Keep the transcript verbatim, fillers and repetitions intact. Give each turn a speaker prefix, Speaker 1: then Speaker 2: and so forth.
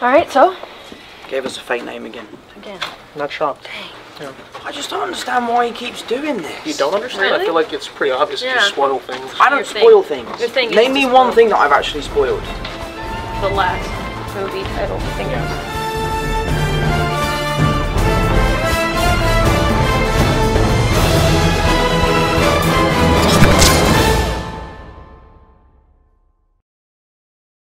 Speaker 1: Alright, so?
Speaker 2: Gave us a fake name again.
Speaker 1: Again.
Speaker 3: Not shocked.
Speaker 1: Dang.
Speaker 3: Yeah.
Speaker 2: I just don't understand why he keeps doing this.
Speaker 3: You don't understand?
Speaker 1: Really?
Speaker 3: I feel like it's pretty obvious
Speaker 1: Yeah.
Speaker 3: to spoil things.
Speaker 2: I don't
Speaker 1: Your
Speaker 2: spoil
Speaker 1: thing.
Speaker 2: things.
Speaker 1: Your thing is
Speaker 2: Name
Speaker 1: to
Speaker 2: me
Speaker 1: spoil.
Speaker 2: one thing that I've actually spoiled.
Speaker 1: The last movie title thing.